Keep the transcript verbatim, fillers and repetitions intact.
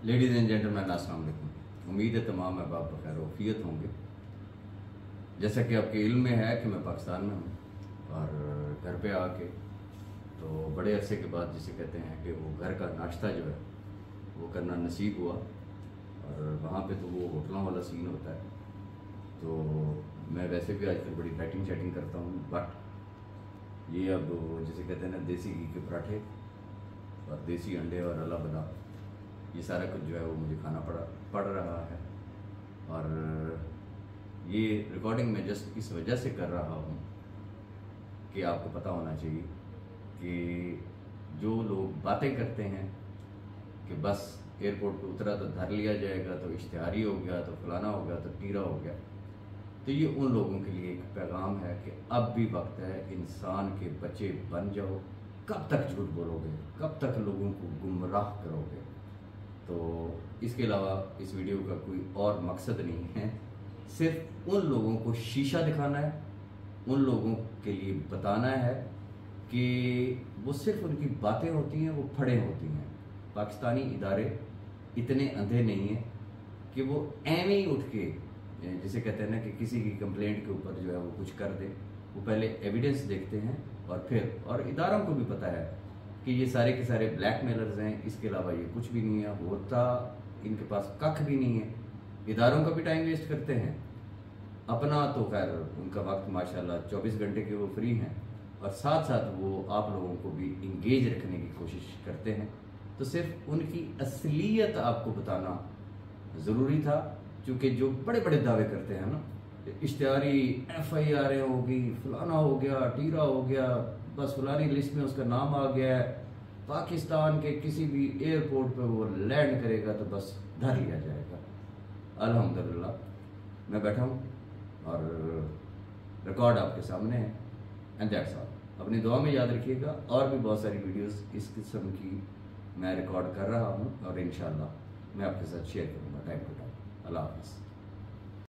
Ladies and gentleman अस्सलाम वालेकुम। उम्मीद है तमाम अहबाब बखैर वफ़ियत होंगे। जैसा कि आपके इल्म में है कि मैं पाकिस्तान में हूँ और घर पे आके तो बड़े अरसे के बाद जिसे कहते हैं कि वो घर का नाश्ता जो है वो करना नसीब हुआ। और वहाँ पे तो वो होटलों वाला सीन होता है। तो मैं वैसे भी आजकल बड़ी डाइटिंग शाइटिंग करता हूँ, बट ये अब जिसे कहते हैं ना देसी घी के पराठे और देसी अंडे और अला बदा, ये सारा कुछ जो है वो मुझे खाना पड़ा पड़ रहा है। और ये रिकॉर्डिंग मैं जस्ट इस वजह से कर रहा हूँ कि आपको पता होना चाहिए कि जो लोग बातें करते हैं कि बस एयरपोर्ट पे उतरा तो धर लिया जाएगा, तो इश्तिहारी हो गया, तो फलाना हो गया, तो टीरा हो गया, तो ये उन लोगों के लिए एक पैगाम है कि अब भी वक्त है, इंसान के बच्चे बन जाओ। कब तक झूठ बोलोगे, कब तक लोगों को गुमराह करोगे। तो इसके अलावा इस वीडियो का कोई और मकसद नहीं है, सिर्फ उन लोगों को शीशा दिखाना है, उन लोगों के लिए बताना है कि वो सिर्फ उनकी बातें होती हैं, वो फड़े होती हैं। पाकिस्तानी इदारे इतने अंधे नहीं हैं कि वो एवं ही उठ के जिसे कहते हैं ना कि किसी की कंप्लेंट के ऊपर जो है वो कुछ कर दे। वो पहले एविडेंस देखते हैं और फिर, और इदारों को भी पता है कि ये सारे के सारे ब्लैकमेलर्स हैं, इसके अलावा ये कुछ भी नहीं है, होता इनके पास कख भी नहीं है। इदारों का भी टाइम वेस्ट करते हैं, अपना तो खैर उनका वक्त माशाल्लाह चौबीस घंटे के वो फ्री हैं, और साथ साथ वो आप लोगों को भी इंगेज रखने की कोशिश करते हैं। तो सिर्फ उनकी असलियत आपको बताना ज़रूरी था, क्योंकि जो बड़े बड़े दावे करते हैं ना, इश्तिहारी एफ आई आर होगी, फलाना हो गया, टीरा हो गया, बस फलानी लिस्ट में उसका नाम आ गया है, पाकिस्तान के किसी भी एयरपोर्ट पे वो लैंड करेगा तो बस धर लिया जाएगा। अल्हम्दुलिल्लाह मैं बैठा हूँ और रिकॉर्ड आपके सामने है, एंड दैट्स ऑल। अपनी दुआ में याद रखिएगा, और भी बहुत सारी वीडियोस इस किस्म की मैं रिकॉर्ड कर रहा हूँ और इंशाल्लाह मैं आपके साथ शेयर करूँगा टाइम टू टाइम। अल्लाह हाफ़िज़।